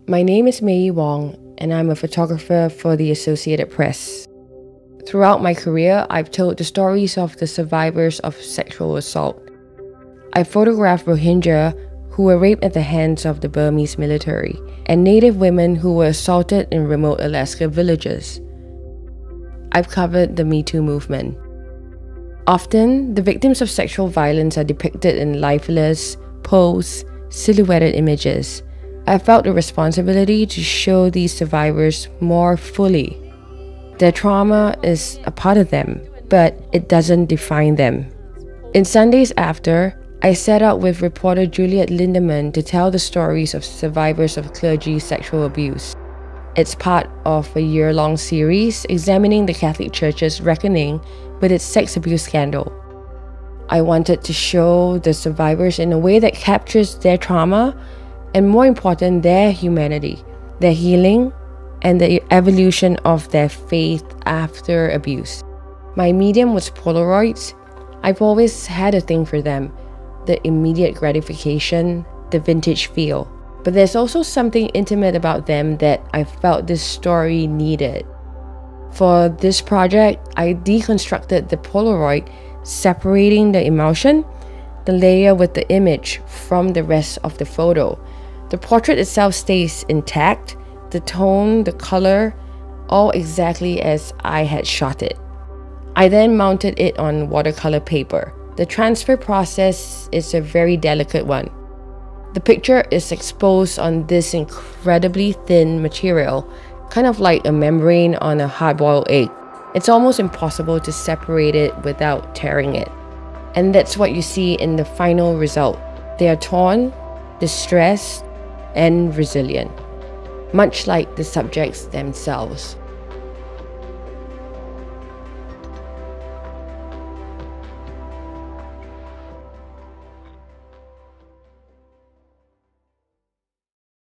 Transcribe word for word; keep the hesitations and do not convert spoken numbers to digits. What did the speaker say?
My name is Maye-E Wong, and I'm a photographer for the Associated Press. Throughout my career, I've told the stories of the survivors of sexual assault. I photographed Rohingya who were raped at the hands of the Burmese military, and Native women who were assaulted in remote Alaska villages. I've covered the Me Too movement. Often, the victims of sexual violence are depicted in lifeless, posed, silhouetted images. I felt a responsibility to show these survivors more fully. Their trauma is a part of them, but it doesn't define them. In Sundays After, I set out with reporter Juliet Linderman to tell the stories of survivors of clergy sexual abuse. It's part of a year-long series examining the Catholic Church's reckoning with its sex abuse scandal. I wanted to show the survivors in a way that captures their trauma and, more important, their humanity, their healing, and the evolution of their faith after abuse. My medium was Polaroids. I've always had a thing for them, the immediate gratification, the vintage feel. But there's also something intimate about them that I felt this story needed. For this project, I deconstructed the Polaroid, separating the emotion, the layer with the image, from the rest of the photo. The portrait itself stays intact, the tone, the color, all exactly as I had shot it. I then mounted it on watercolor paper. The transfer process is a very delicate one. The picture is exposed on this incredibly thin material, kind of like a membrane on a hard-boiled egg. It's almost impossible to separate it without tearing it. And that's what you see in the final result. They are torn, distressed, and resilient, much like the subjects themselves.